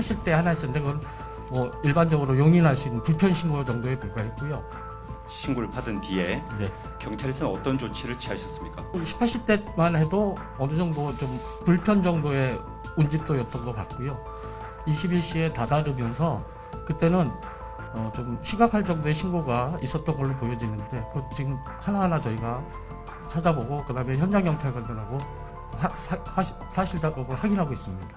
80대 하나 있었는데 그건 뭐 일반적으로 용인할 수 있는 불편 신고 정도에 불과했고요. 신고를 받은 뒤에 네. 경찰에서는 어떤 조치를 취하셨습니까? 80, 80대만 해도 어느 정도 좀 불편 정도의 운집도였던 것 같고요. 21시에 다다르면서 그때는 좀 심각할 정도의 신고가 있었던 걸로 보여지는데 그 지금 하나하나 저희가 찾아보고 그다음에 현장 경찰관들하고 사실 작업을 확인하고 있습니다.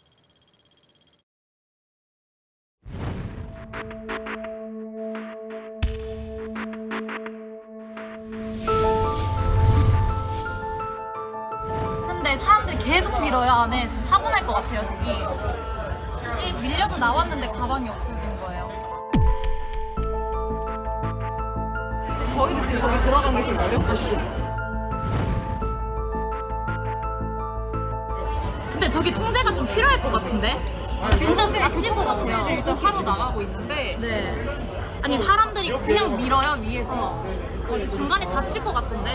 근데 사람들이 계속 밀어요. 안에 지금 사고 날 것 같아요. 저기 밀려서 나왔는데 가방이 없어진 거예요. 근데 저희도 지금 거기 들어가는 게 좀 어렵거든요. 근데 저기 통제가 좀 필요할 것 같은데? 진짜 다칠 것 같아요. 일단 하러 나가고 있는데 네. 아니 사람들이 그냥 밀어요 위에서. 중간에 다칠 것 같던데?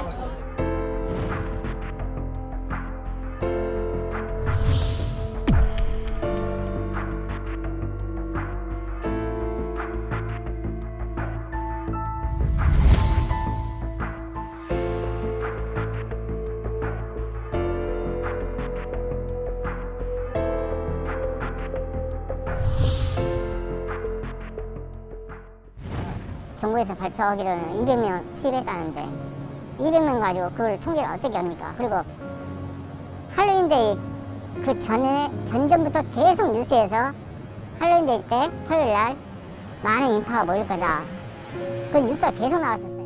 정부에서 발표하기로는 200명 투입했다는데 200명 가지고 그걸 통제를 어떻게 합니까? 그리고 할로윈데이 그 전전부터 계속 뉴스에서 할로윈데이 때 토요일날 많은 인파가 몰릴 거다. 그 뉴스가 계속 나왔었어요.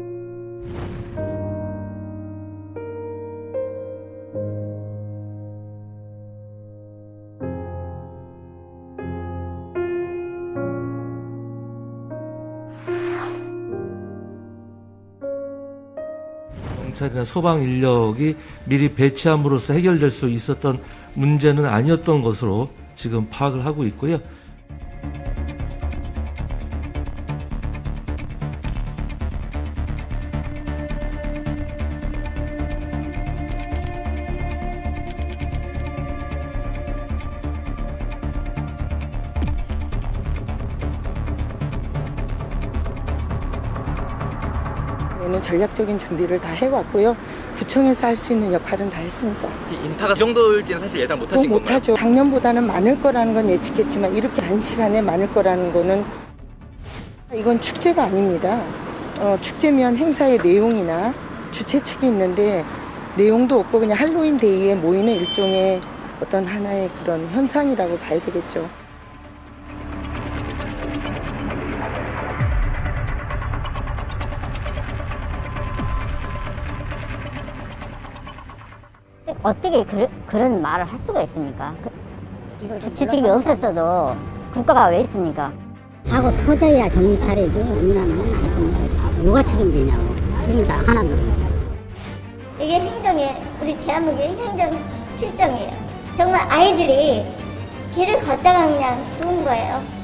경찰이나 소방 인력이 미리 배치함으로써 해결될 수 있었던 문제는 아니었던 것으로 지금 파악을 하고 있고요. 는 전략적인 준비를 다 해왔고요. 구청에서 할 수 있는 역할은 다 했습니다. 인파가 그 정도일지는 사실 예상 못하신 건가요? 못하죠. 작년보다는 많을 거라는 건 예측했지만 이렇게 단시간에 많을 거라는 거는 이건 축제가 아닙니다. 축제면 행사의 내용이나 주최 측이 있는데 내용도 없고 그냥 할로윈 데이에 모이는 일종의 어떤 하나의 그런 현상이라고 봐야 되겠죠. 어떻게 그런 말을 할 수가 있습니까? 주최 측이 없었어도 국가가 왜 있습니까? 사고 터져야 정신 차리지 우리나라는 누가 책임지냐고. 책임자 하나도 없고. 이게 행동이 우리 대한민국의 행정 실정이에요. 정말 아이들이 길을 걷다가 그냥 죽은 거예요.